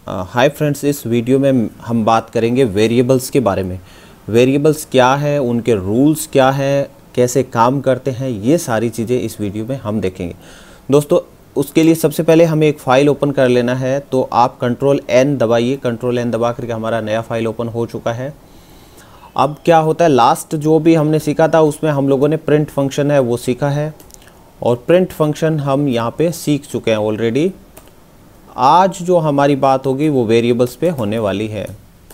Hi friends, इस video में हम बात करेंगे वेरिएबल्स के बारे में। वेरिएबल्स क्या है, उनके रूल्स क्या हैं, कैसे काम करते हैं, ये सारी चीज़ें इस वीडियो में हम देखेंगे। दोस्तों, उसके लिए सबसे पहले हमें एक फ़ाइल ओपन कर लेना है। तो आप कंट्रोल एन दबाइए। कंट्रोल एन दबा करके हमारा नया फ़ाइल ओपन हो चुका है। अब क्या होता है, लास्ट जो भी हमने सीखा था उसमें हम लोगों ने प्रिंट फंक्शन है वो सीखा है, और प्रिंट फंक्शन हम यहाँ पे सीख चुके हैं ऑलरेडी। आज जो हमारी बात होगी वो वेरिएबल्स पे होने वाली है।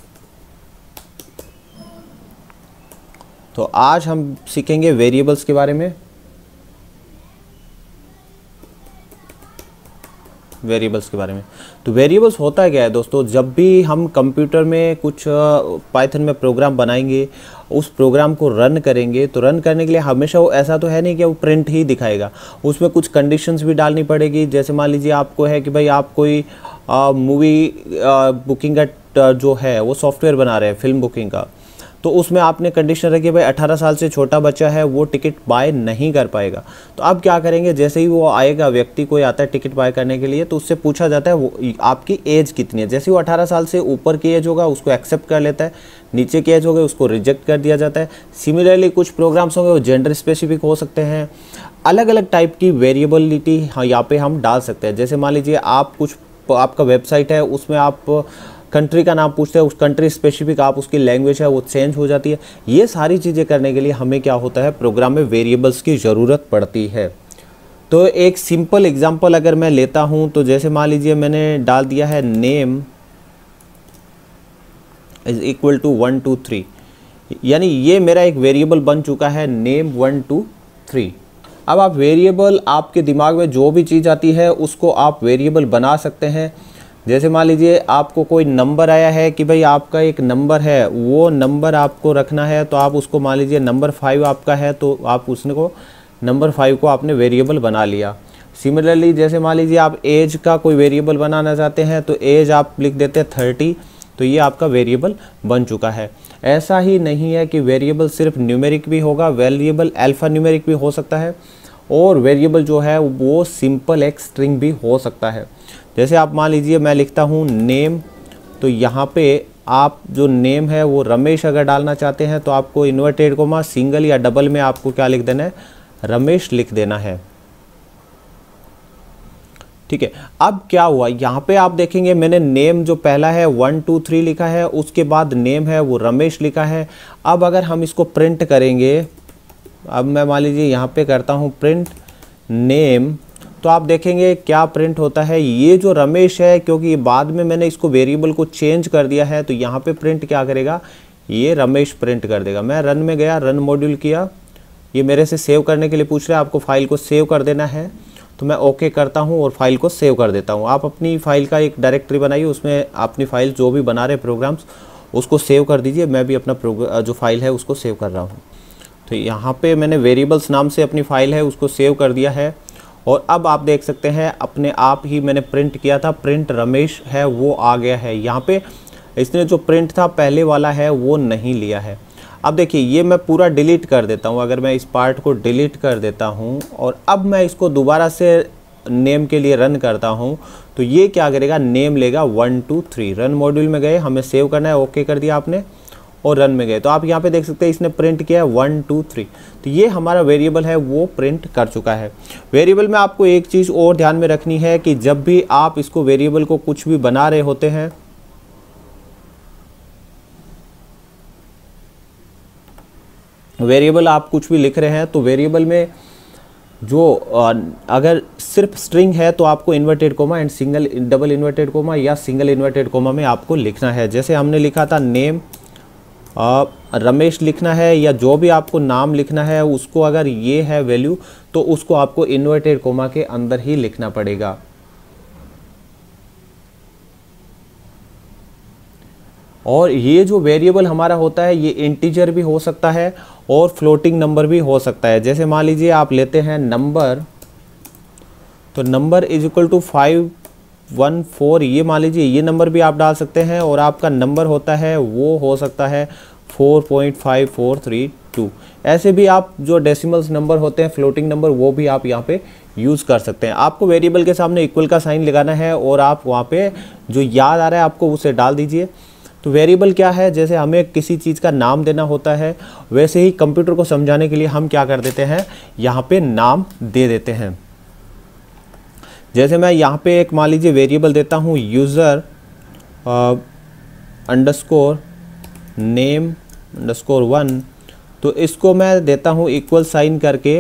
तो आज हम सीखेंगे वेरिएबल्स के बारे में। तो वेरिएबल्स होता है क्या है दोस्तों, जब भी हम कंप्यूटर में कुछ पाइथन में प्रोग्राम बनाएंगे, उस प्रोग्राम को रन करेंगे, तो रन करने के लिए हमेशा वो ऐसा तो है नहीं कि वो प्रिंट ही दिखाएगा। उसमें कुछ कंडीशंस भी डालनी पड़ेगी। जैसे मान लीजिए आपको है कि भाई आप कोई मूवी बुकिंग का जो है वो सॉफ्टवेयर बना रहे हैं, फिल्म बुकिंग का, तो उसमें आपने कंडीशन रखी भाई 18 साल से छोटा बच्चा है वो टिकट बाय नहीं कर पाएगा। तो अब क्या करेंगे, जैसे ही वो आएगा, व्यक्ति कोई आता है टिकट बाय करने के लिए, तो उससे पूछा जाता है वो आपकी एज कितनी है। जैसे वो 18 साल से ऊपर की एज होगा उसको एक्सेप्ट कर लेता है, नीचे की एज होगी उसको रिजेक्ट कर दिया जाता है। सिमिलरली कुछ प्रोग्राम्स होंगे वो जेंडर स्पेसिफिक हो सकते हैं। अलग अलग टाइप की वेरिएबिलिटी यहाँ पे हम डाल सकते हैं। जैसे मान लीजिए आप कुछ, आपका वेबसाइट है, उसमें आप कंट्री का नाम पूछते हैं, उस कंट्री स्पेसिफिक आप उसकी लैंग्वेज है वो चेंज हो जाती है। ये सारी चीज़ें करने के लिए हमें क्या होता है, प्रोग्राम में वेरिएबल्स की ज़रूरत पड़ती है। तो एक सिंपल एग्जांपल अगर मैं लेता हूं, तो जैसे मान लीजिए मैंने डाल दिया है नेम इज इक्वल टू 1 2 3, यानी ये मेरा एक वेरिएबल बन चुका है, नेम 1 2 3। अब आप वेरिएबल, आपके दिमाग में जो भी चीज़ आती है उसको आप वेरिएबल बना सकते हैं। जैसे मान लीजिए आपको कोई नंबर आया है कि भाई आपका एक नंबर है, वो नंबर आपको रखना है, तो आप उसको मान लीजिए नंबर 5 आपका है, तो आप उसने को नंबर 5 को आपने वेरिएबल बना लिया। सिमिलरली जैसे मान लीजिए आप एज का कोई वेरिएबल बनाना चाहते हैं, तो एज आप लिख देते हैं 30, तो ये आपका वेरिएबल बन चुका है। ऐसा ही नहीं है कि वेरिएबल सिर्फ न्यूमेरिक भी होगा, वेरिएबल अल्फ़ा न्यूमेरिक भी हो सकता है, और वेरिएबल जो है वो सिंपल एक स्ट्रिंग भी हो सकता है। जैसे आप मान लीजिए मैं लिखता हूँ नेम, तो यहाँ पे आप जो नेम है वो रमेश अगर डालना चाहते हैं तो आपको इन्वर्टेड कोमा सिंगल या डबल में आपको क्या लिख देना है, रमेश लिख देना है। ठीक है। अब क्या हुआ, यहाँ पे आप देखेंगे मैंने नेम जो पहला है 1 2 3 लिखा है, उसके बाद नेम है वो रमेश लिखा है। अब अगर हम इसको प्रिंट करेंगे, अब मैं मान लीजिए यहाँ पे करता हूँ प्रिंट नेम, तो आप देखेंगे क्या प्रिंट होता है, ये जो रमेश है, क्योंकि बाद में मैंने इसको वेरिएबल को चेंज कर दिया है, तो यहाँ पे प्रिंट क्या करेगा, ये रमेश प्रिंट कर देगा। मैं रन में गया, रन मॉड्यूल किया, ये मेरे से सेव करने के लिए पूछ रहा है, आपको फाइल को सेव कर देना है, तो मैं ओके करता हूँ और फाइल को सेव कर देता हूँ। आप अपनी फाइल का एक डायरेक्टरी बनाइए, उसमें अपनी फाइल जो भी बना रहे प्रोग्राम्स उसको सेव कर दीजिए। मैं भी अपना जो फाइल है उसको सेव कर रहा हूँ। तो यहाँ पे मैंने वेरिएबल्स नाम से अपनी फाइल है उसको सेव कर दिया है, और अब आप देख सकते हैं अपने आप ही मैंने प्रिंट किया था, प्रिंट रमेश है वो आ गया है। यहाँ पे इसने जो प्रिंट था पहले वाला है वो नहीं लिया है। अब देखिए ये मैं पूरा डिलीट कर देता हूँ। अगर मैं इस पार्ट को डिलीट कर देता हूँ और अब मैं इसको दोबारा से नेम के लिए रन करता हूँ, तो ये क्या करेगा, नेम लेगा 1 2 3। रन मॉड्यूल में गए, हमें सेव करना है, ओके कर दिया आपने, और रन में गए, तो आप यहाँ पे देख सकते हैं इसने प्रिंट किया है 1 2 3। तो ये हमारा वेरिएबल है वो प्रिंट कर चुका है। वेरिएबल में आपको एक चीज़ और ध्यान में रखनी है कि जब भी आप इसको वेरिएबल को कुछ भी बना रहे होते हैं, वेरिएबल आप कुछ भी लिख रहे हैं, तो वेरिएबल में जो अगर सिर्फ स्ट्रिंग है तो आपको inverted comma and single double inverted comma या सिंगल इन्वर्टेड कोमा में आपको लिखना है। जैसे हमने लिखा था नेम रमेश लिखना है, या जो भी आपको नाम लिखना है उसको अगर ये है वैल्यू, तो उसको आपको इन्वर्टेड कोमा के अंदर ही लिखना पड़ेगा। और ये जो वेरिएबल हमारा होता है ये इंटीजर भी हो सकता है और फ्लोटिंग नंबर भी हो सकता है। जैसे मान लीजिए आप लेते हैं नंबर, तो नंबर इज इक्वल टू 514, ये मान लीजिए ये नंबर भी आप डाल सकते हैं, और आपका नंबर होता है वो हो सकता है 4.5432। ऐसे भी आप जो डेसिमल्स नंबर होते हैं, फ्लोटिंग नंबर, वो भी आप यहाँ पे यूज़ कर सकते हैं। आपको वेरिएबल के सामने इक्वल का साइन लगाना है और आप वहाँ पे जो याद आ रहा है आपको उसे डाल दीजिए। तो वेरिएबल क्या है, जैसे हमें किसी चीज़ का नाम देना होता है वैसे ही कंप्यूटर को समझाने के लिए हम क्या कर देते हैं, यहाँ पे नाम दे देते हैं। जैसे मैं यहाँ पे एक मान लीजिए वेरिएबल देता हूँ यूज़र अंडरस्कोर नेम अंडरस्कोर 1, तो इसको मैं देता हूँ इक्वल साइन करके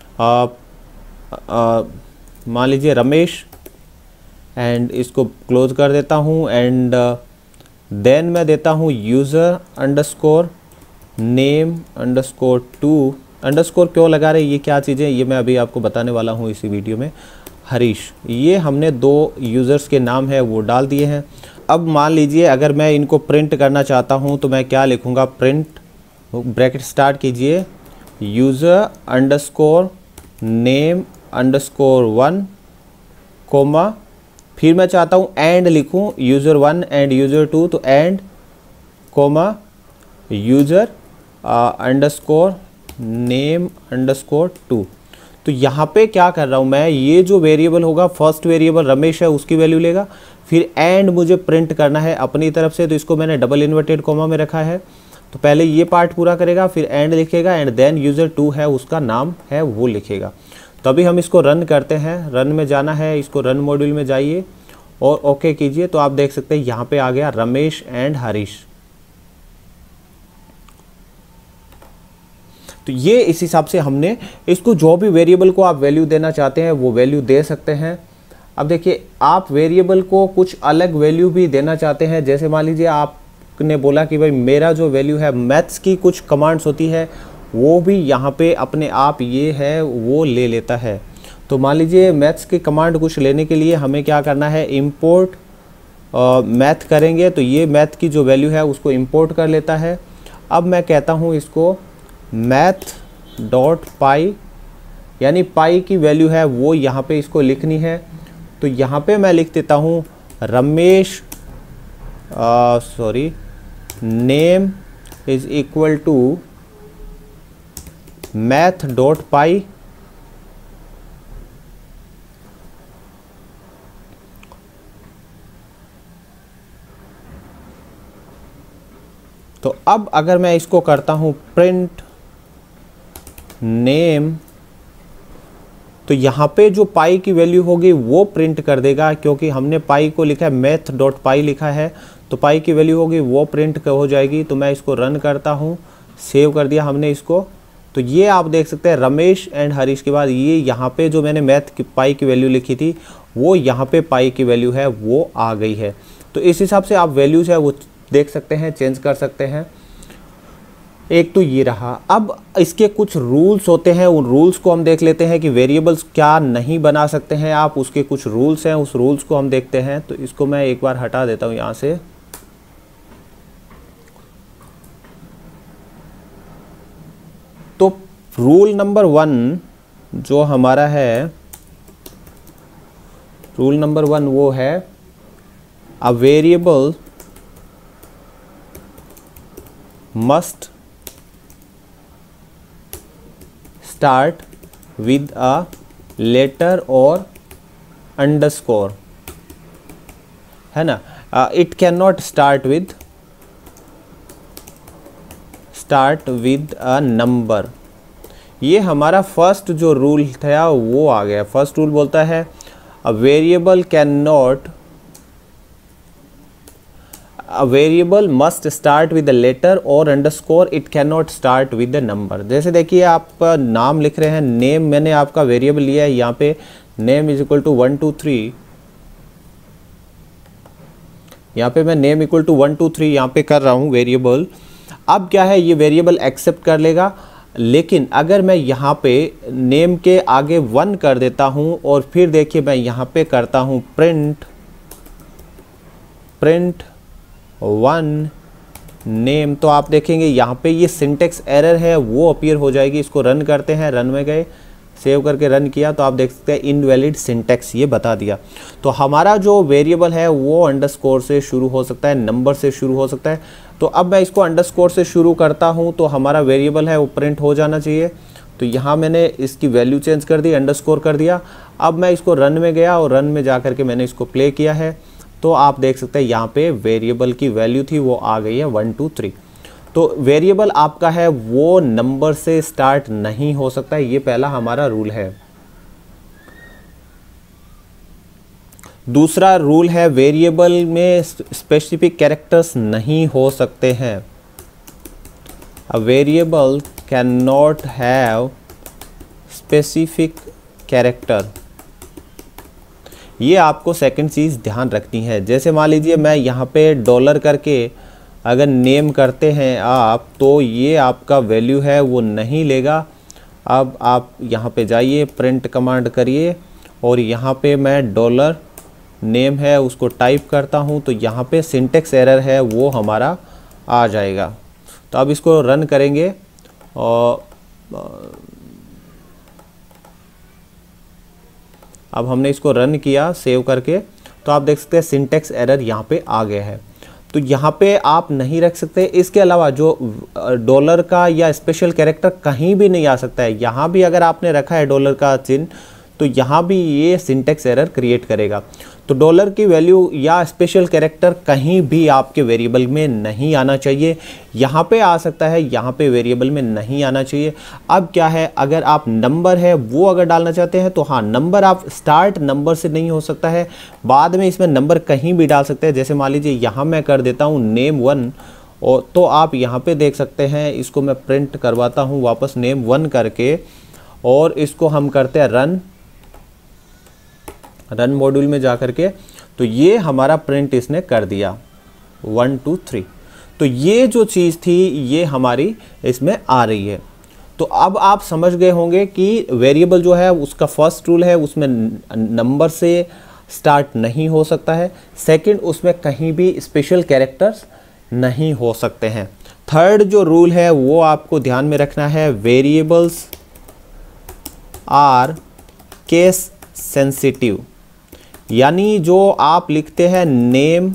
मान लीजिए रमेश, एंड इसको क्लोज कर देता हूँ। एंड देन मैं देता हूँ user underscore name underscore 2। Underscore क्यों लगा रहे, ये क्या चीज़ें, ये मैं अभी आपको बताने वाला हूँ इसी वीडियो में। हरीश, ये हमने 2 यूज़र्स के नाम है वो डाल दिए हैं। अब मान लीजिए अगर मैं इनको प्रिंट करना चाहता हूँ तो मैं क्या लिखूँगा, प्रिंट ब्रैकेट स्टार्ट कीजिए user underscore name underscore 1 comma, फिर मैं चाहता हूँ एंड लिखूँ यूज़र 1 एंड यूज़र 2, तो and comma user underscore name underscore 2। तो यहाँ पे क्या कर रहा हूँ मैं, ये जो वेरिएबल होगा फर्स्ट वेरिएबल रमेश है उसकी वैल्यू लेगा, फिर एंड मुझे प्रिंट करना है अपनी तरफ से, तो इसको मैंने डबल इन्वर्टेड कोमा में रखा है। तो पहले ये पार्ट पूरा करेगा, फिर एंड लिखेगा, एंड देन यूज़र 2 है उसका नाम है वो लिखेगा। तो अभी हम इसको रन करते हैं, रन में जाना है, इसको रन मॉड्यूल में जाइए और ओके कीजिए। तो आप देख सकते हैं यहाँ पे आ गया रमेश एंड हरीश। तो ये इस हिसाब से हमने इसको जो भी वेरिएबल को आप वैल्यू देना चाहते हैं वो वैल्यू दे सकते हैं। अब देखिए आप वेरिएबल को कुछ अलग वैल्यू भी देना चाहते हैं, जैसे मान लीजिए आपने बोला कि भाई मेरा जो वैल्यू है मैथ्स की कुछ कमांड्स होती है वो भी यहाँ पे अपने आप ये है वो ले लेता है। तो मान लीजिए मैथ्स की कमांड कुछ लेने के लिए हमें क्या करना है, इंपोर्ट मैथ करेंगे तो ये मैथ की जो वैल्यू है उसको इंपोर्ट कर लेता है। अब मैं कहता हूँ इसको मैथ डॉट पाई, यानी पाई की वैल्यू है वो यहाँ पे इसको लिखनी है। तो यहाँ पे मैं लिख देता हूँ Ramesh name is equal to math dot pi, तो अब अगर मैं इसको करता हूँ प्रिंट नेम, तो यहाँ पे जो पाई की वैल्यू होगी वो प्रिंट कर देगा, क्योंकि हमने पाई को लिखा है मैथ डॉट पाई लिखा है, तो पाई की वैल्यू होगी वो प्रिंट हो जाएगी। तो मैं इसको रन करता हूँ, सेव कर दिया हमने इसको। तो ये आप देख सकते हैं रमेश एंड हरीश के बाद ये यहाँ पे जो मैंने मैथ की पाई की वैल्यू लिखी थी वो यहाँ पे पाई की वैल्यू है वो आ गई है। तो इस हिसाब से आप वैल्यूज है वो देख सकते हैं, चेंज कर सकते हैं। एक तो ये रहा। अब इसके कुछ रूल्स होते हैं, उन रूल्स को हम देख लेते हैं कि वेरिएबल्स क्या नहीं बना सकते हैं आप, उसके कुछ रूल्स हैं, उस रूल्स को हम देखते हैं। तो इसको मैं एक बार हटा देता हूँ यहाँ से। तो रूल नंबर 1 जो हमारा है, रूल नंबर 1 वो है a variable must start with a letter or underscore, है ना। it cannot start with a number। ये हमारा फर्स्ट जो रूल था वो आ गया। फर्स्ट रूल बोलता है a variable must start with a letter or underscore, it cannot start with a number। जैसे देखिए आप नाम लिख रहे हैं, नेम मैंने आपका वेरिएबल लिया है, यहाँ पे नेम इज इक्वल टू 1 2 3, यहाँ पे मैं नेम इक्वल टू 1 2 3 यहाँ पे कर रहा हूँ वेरिएबल। अब क्या है, ये वेरिएबल एक्सेप्ट कर लेगा, लेकिन अगर मैं यहाँ पे नेम के आगे 1 कर देता हूँ और फिर देखिए मैं यहाँ पे करता हूँ प्रिंट 1 नेम, तो आप देखेंगे यहाँ पे ये सिंटेक्स एरर है वो अपीयर हो जाएगी। इसको रन करते हैं, रन में गए, सेव करके रन किया तो आप देख सकते हैं इनवैलिड सिंटेक्स ये बता दिया। तो हमारा जो वेरिएबल है वो अंडरस्कोर से शुरू हो सकता है, नंबर से शुरू हो सकता है। तो अब मैं इसको अंडरस्कोर से शुरू करता हूँ तो हमारा वेरिएबल है वो प्रिंट हो जाना चाहिए। तो यहाँ मैंने इसकी वैल्यू चेंज कर दी, अंडरस्कोर कर दिया। अब मैं इसको रन में गया और रन में जा कर के मैंने इसको प्ले किया है, तो आप देख सकते हैं यहाँ पे वेरिएबल की वैल्यू थी वो आ गई है 1 2 3। तो वेरिएबल आपका है वो नंबर से स्टार्ट नहीं हो सकता है, ये पहला हमारा रूल है। दूसरा रूल है वेरिएबल में स्पेसिफिक कैरेक्टर्स नहीं हो सकते हैं। A variable can not have specific character, ये आपको सेकंड चीज़ ध्यान रखनी है। जैसे मान लीजिए मैं यहाँ पे डॉलर करके अगर नेम करते हैं आप, तो ये आपका वैल्यू है वो नहीं लेगा। अब आप यहाँ पे जाइए, प्रिंट कमांड करिए और यहाँ पे मैं डॉलर नेम है उसको टाइप करता हूँ, तो यहाँ पे सिंटेक्स एरर है वो हमारा आ जाएगा। तो अब इसको रन करेंगे और अब हमने इसको रन किया सेव करके, तो आप देख सकते हैं सिंटेक्स एरर यहाँ पे आ गया है। तो यहाँ पे आप नहीं रख सकते। इसके अलावा जो डॉलर का या स्पेशल कैरेक्टर कहीं भी नहीं आ सकता है। यहाँ भी अगर आपने रखा है डॉलर का चिन्ह, तो यहाँ भी ये सिंटेक्स एरर क्रिएट करेगा। तो डॉलर की वैल्यू या स्पेशल कैरेक्टर कहीं भी आपके वेरिएबल में नहीं आना चाहिए। यहाँ पे आ सकता है, यहाँ पे वेरिएबल में नहीं आना चाहिए। अब क्या है, अगर आप नंबर है वो अगर डालना चाहते हैं तो हाँ, नंबर आप स्टार्ट नंबर से नहीं हो सकता है, बाद में इसमें नंबर कहीं भी डाल सकते हैं। जैसे मान लीजिए यहाँ मैं कर देता हूँ नेम 1, और तो आप यहाँ पे देख सकते हैं, इसको मैं प्रिंट करवाता हूँ वापस नेम 1 करके, और इसको हम करते हैं रन मॉड्यूल में जा कर के, तो ये हमारा प्रिंट इसने कर दिया 1 2 3। तो ये जो चीज़ थी ये हमारी इसमें आ रही है। तो अब आप समझ गए होंगे कि वेरिएबल जो है उसका फर्स्ट रूल है उसमें नंबर से स्टार्ट नहीं हो सकता है। सेकंड, उसमें कहीं भी स्पेशल कैरेक्टर्स नहीं हो सकते हैं। थर्ड जो रूल है वो आपको ध्यान में रखना है, वेरिएबल्स आर केस सेंसिटिव। यानी जो आप लिखते हैं नेम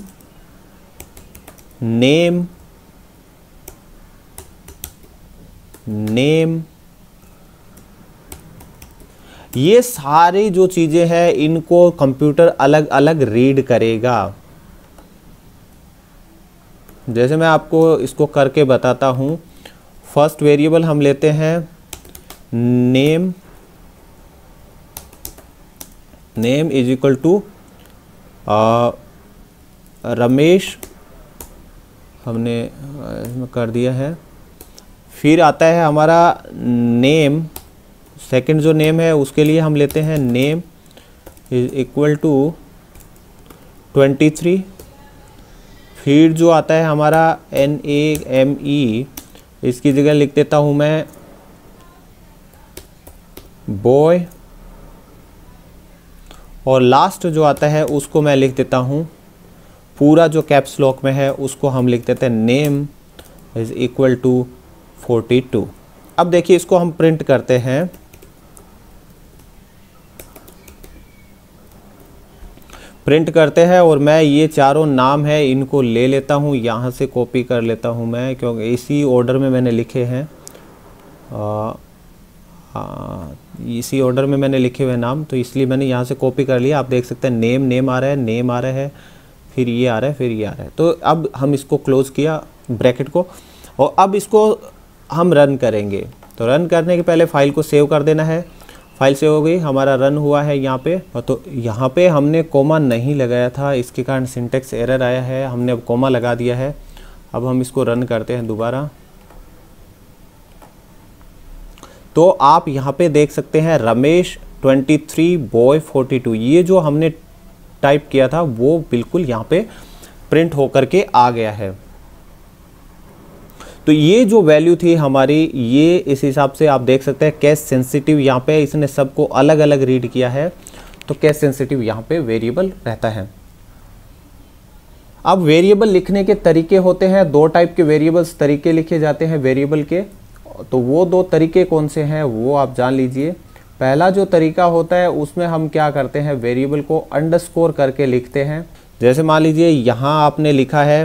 ये सारी जो चीज़ें हैं इनको कंप्यूटर अलग अलग रीड करेगा। जैसे मैं आपको इसको करके बताता हूँ। फर्स्ट वेरिएबल हम लेते हैं name is equal to Ramesh, हमने इसमें कर दिया है। फिर आता है हमारा नेम, सेकंड जो नेम है उसके लिए हम लेते हैं नेम इज इक्वल टू 23। फिर जो आता है हमारा NAME, इसकी जगह लिख देता हूँ मैं बॉय, और लास्ट जो आता है उसको मैं लिख देता हूँ, पूरा जो कैप्स लॉक में है उसको हम लिख देते हैं नेम इज इक्वल टू 42। अब देखिए इसको हम प्रिंट करते हैं। प्रिंट करते हैं और मैं ये चारों नाम है इनको ले लेता हूँ, यहाँ से कॉपी कर लेता हूँ मैं, क्योंकि इसी ऑर्डर में मैंने लिखे हैं, इसी ऑर्डर में मैंने लिखे हुए नाम, तो इसलिए मैंने यहाँ से कॉपी कर लिया। आप देख सकते हैं नेम आ रहा है, नेम आ रहा है, फिर ये आ रहा है, फिर ये आ रहा है। तो अब हम इसको क्लोज किया ब्रैकेट को, और अब इसको हम रन करेंगे। तो रन करने के पहले फाइल को सेव कर देना है। फाइल सेव हो गई, हमारा रन हुआ है यहाँ पे। तो यहाँ पे हमने कोमा नहीं लगाया था, इसके कारण सिंटेक्स एरर आया है, हमने अब कोमा लगा दिया है। अब हम इसको रन करते हैं दोबारा। तो आप यहाँ पे देख सकते हैं रमेश 23 बॉय 42, ये जो हमने टाइप किया था वो बिल्कुल यहाँ पे प्रिंट होकर के आ गया है। तो ये जो वैल्यू थी हमारी, ये इस हिसाब से आप देख सकते हैं केस सेंसिटिव, यहाँ पे इसने सबको अलग अलग रीड किया है, तो केस सेंसिटिव यहाँ पे वेरिएबल रहता है। अब वेरिएबल लिखने के तरीके होते हैं, दो टाइप के वेरिएबल्स तरीके लिखे जाते हैं वेरिएबल के। तो वो दो तरीके कौन से हैं वो आप जान लीजिए। पहला जो तरीका होता है उसमें हम क्या करते हैं, वेरिएबल को अंडरस्कोर करके लिखते हैं। जैसे मान लीजिए यहाँ आपने लिखा है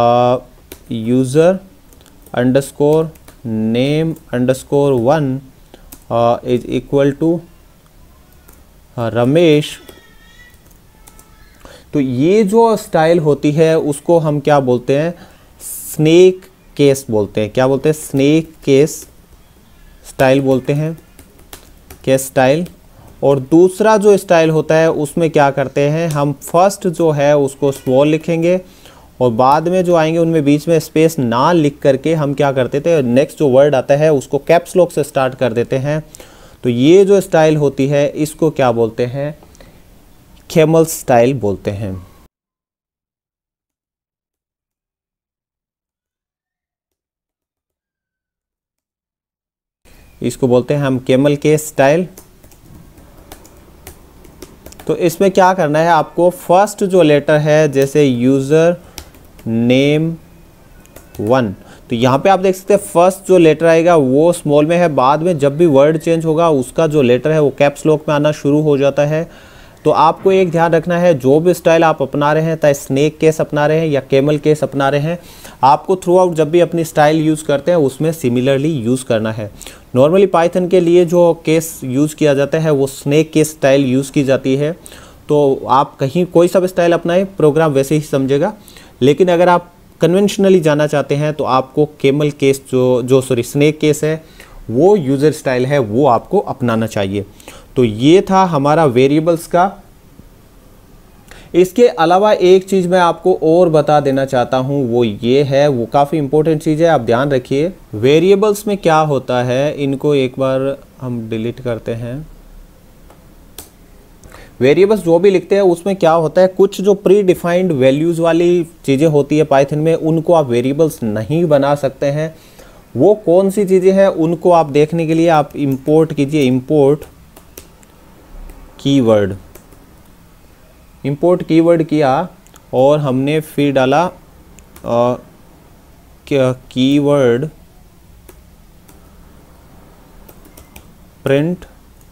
user underscore name underscore 1, is equal to Ramesh. तो ये जो स्टाइल होती है उसको हम क्या बोलते हैं, स्नेक केस बोलते हैं। क्या बोलते हैं, स्नेक केस स्टाइल बोलते हैं, केस स्टाइल। और दूसरा जो स्टाइल होता है उसमें क्या करते हैं, हम फर्स्ट जो है उसको स्मॉल लिखेंगे और बाद में जो आएंगे उनमें बीच में स्पेस ना लिख करके हम क्या करते थे, नेक्स्ट जो वर्ड आता है उसको कैप्स लॉक से स्टार्ट कर देते हैं। तो ये जो स्टाइल होती है इसको क्या बोलते हैं, कैमल स्टाइल बोलते हैं। इसको बोलते हैं हम कैमल के स्टाइल। तो इसमें क्या करना है आपको, फर्स्ट जो लेटर है जैसे यूज़र नेम 1, तो यहाँ पे आप देख सकते हैं फर्स्ट जो लेटर आएगा वो स्मॉल में है, बाद में जब भी वर्ड चेंज होगा उसका जो लेटर है वो कैप्स लॉक में आना शुरू हो जाता है। तो आपको एक ध्यान रखना है, जो भी स्टाइल आप अपना रहे हैं, चाहे स्नेक केस अपना रहे हैं या कैमल केस अपना रहे हैं, आपको थ्रू आउट जब भी अपनी स्टाइल यूज़ करते हैं उसमें सिमिलरली यूज़ करना है। नॉर्मली पाइथन के लिए जो केस यूज़ किया जाता है वो स्नेक केस स्टाइल यूज़ की जाती है। तो आप कहीं कोई सा भी स्टाइल अपनाएं, प्रोग्राम वैसे ही समझेगा। लेकिन अगर आप कन्वेंशनली जाना चाहते हैं तो आपको camel case sorry snake case है वो यूज़र स्टाइल है वो आपको अपनाना चाहिए। तो ये था हमारा वेरिएबल्स का। इसके अलावा एक चीज़ मैं आपको और बता देना चाहता हूँ, वो ये है, वो काफ़ी इंपॉर्टेंट चीज़ है, आप ध्यान रखिए। वेरिएबल्स में क्या होता है, इनको एक बार हम डिलीट करते हैं। वेरिएबल्स जो भी लिखते हैं उसमें क्या होता है, कुछ जो प्री डिफाइंड वैल्यूज़ वाली चीज़ें होती है पाइथन में, उनको आप वेरिएबल्स नहीं बना सकते हैं। वो कौन सी चीज़ें हैं उनको आप देखने के लिए आप इंपोर्ट कीजिए, इंपोर्ट कीवर्ड। इंपोर्ट कीवर्ड किया और हमने फिर डाला keyword print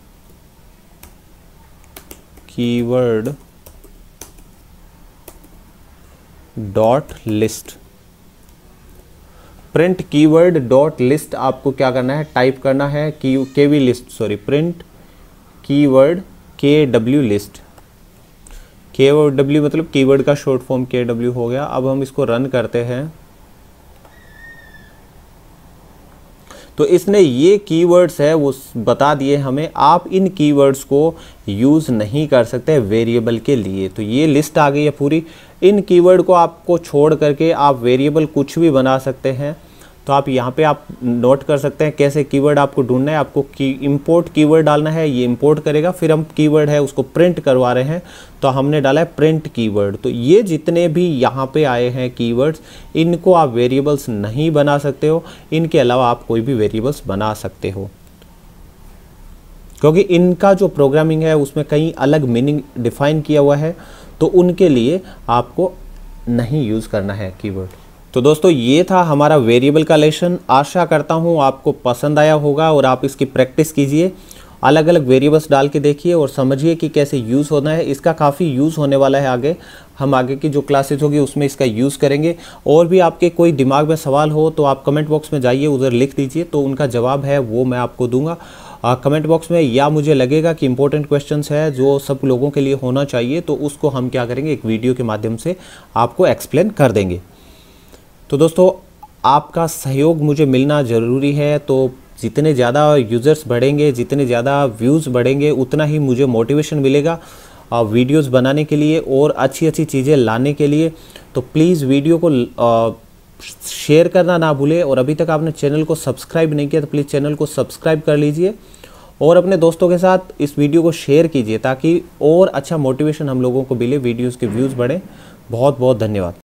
keyword dot list. Print keyword dot list आपको क्या करना है, टाइप करना है KV list, sorry print keyword KW list. KW मतलब कीवर्ड का शॉर्ट फॉर्म KW हो गया। अब हम इसको रन करते हैं तो इसने ये कीवर्ड्स है वो बता दिए हमें, आप इन कीवर्ड्स को यूज़ नहीं कर सकते वेरिएबल के लिए। तो ये लिस्ट आ गई है पूरी। इन कीवर्ड को आपको छोड़ करके आप वेरिएबल कुछ भी बना सकते हैं। तो आप यहाँ पे आप नोट कर सकते हैं कैसे कीवर्ड आपको ढूंढना है। आपको इंपोर्ट कीवर्ड डालना है, ये इंपोर्ट करेगा। फिर हम कीवर्ड है उसको प्रिंट करवा रहे हैं तो हमने डाला है प्रिंट कीवर्ड। तो ये जितने भी यहाँ पे आए हैं कीवर्ड्स, इनको आप वेरिएबल्स नहीं बना सकते हो। इनके अलावा आप कोई भी वेरिएबल्स बना सकते हो, क्योंकि इनका जो प्रोग्रामिंग है उसमें कई अलग मीनिंग डिफाइन किया हुआ है। तो उनके लिए आपको नहीं यूज़ करना है कीवर्ड। तो दोस्तों ये था हमारा वेरिएबल का लेसन। आशा करता हूँ आपको पसंद आया होगा और आप इसकी प्रैक्टिस कीजिए। अलग अलग वेरिएबल्स डाल के देखिए और समझिए कि कैसे यूज़ होना है। इसका काफ़ी यूज़ होने वाला है आगे। हम आगे की जो क्लासेस होगी उसमें इसका यूज़ करेंगे। और भी आपके कोई दिमाग में सवाल हो तो आप कमेंट बॉक्स में जाइए, उधर लिख दीजिए, तो उनका जवाब है वो मैं आपको दूंगा कमेंट बॉक्स में। या मुझे लगेगा कि इंपॉर्टेंट क्वेश्चंस है जो सब लोगों के लिए होना चाहिए, तो उसको हम क्या करेंगे, एक वीडियो के माध्यम से आपको एक्सप्लेन कर देंगे। तो दोस्तों आपका सहयोग मुझे मिलना ज़रूरी है। तो जितने ज़्यादा यूज़र्स बढ़ेंगे, जितने ज़्यादा व्यूज़ बढ़ेंगे, उतना ही मुझे मोटिवेशन मिलेगा वीडियोस बनाने के लिए और अच्छी अच्छी चीज़ें लाने के लिए। तो प्लीज़ वीडियो को शेयर करना ना भूलें। और अभी तक आपने चैनल को सब्सक्राइब नहीं किया तो प्लीज़ चैनल को सब्सक्राइब कर लीजिए और अपने दोस्तों के साथ इस वीडियो को शेयर कीजिए ताकि और अच्छा मोटिवेशन हम लोगों को मिले, वीडियोज़ के व्यूज़ बढ़ें। बहुत बहुत धन्यवाद।